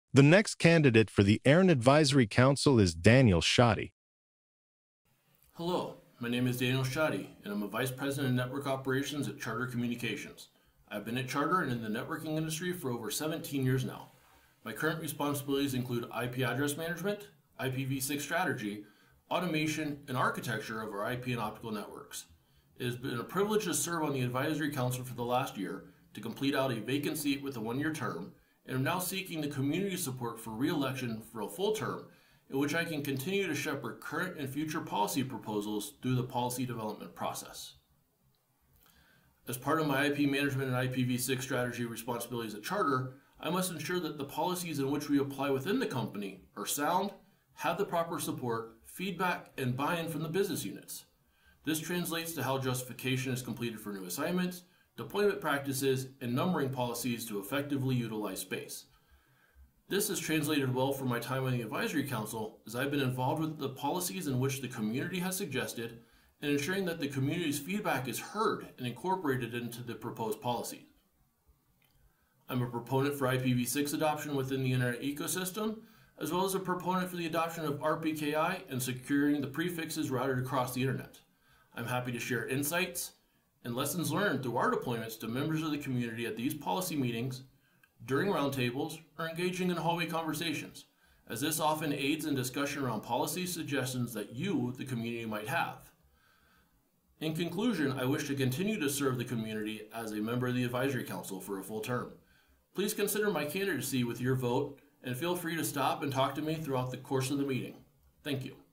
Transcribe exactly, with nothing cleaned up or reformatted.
The next candidate for the ARIN Advisory Council is Daniel Schatte. Hello, my name is Daniel Schatte, and I'm a Vice President of Network Operations at Charter Communications. I've been at Charter and in the networking industry for over seventeen years now. My current responsibilities include I P address management, I P v six strategy, automation, and architecture of our I P and optical networks. It has been a privilege to serve on the Advisory Council for the last year to complete out a vacant seat with a one-year term, and I'm now seeking the community support for re-election for a full term in which I can continue to shepherd current and future policy proposals through the policy development process. As part of my I P management and I P v six strategy responsibilities at Charter, I must ensure that the policies in which we apply within the company are sound, have the proper support, feedback, and buy-in from the business units. This translates to how justification is completed for new assignments, deployment practices, and numbering policies to effectively utilize space. This has translated well for my time on the Advisory Council, as I've been involved with the policies in which the community has suggested and ensuring that the community's feedback is heard and incorporated into the proposed policy. I'm a proponent for I P v six adoption within the internet ecosystem, as well as a proponent for the adoption of R P K I and securing the prefixes routed across the internet. I'm happy to share insights and lessons learned through our deployments to members of the community at these policy meetings, during roundtables, or engaging in hallway conversations, as this often aids in discussion around policy suggestions that you, the community, might have. In conclusion, I wish to continue to serve the community as a member of the Advisory Council for a full term. Please consider my candidacy with your vote, and feel free to stop and talk to me throughout the course of the meeting. Thank you.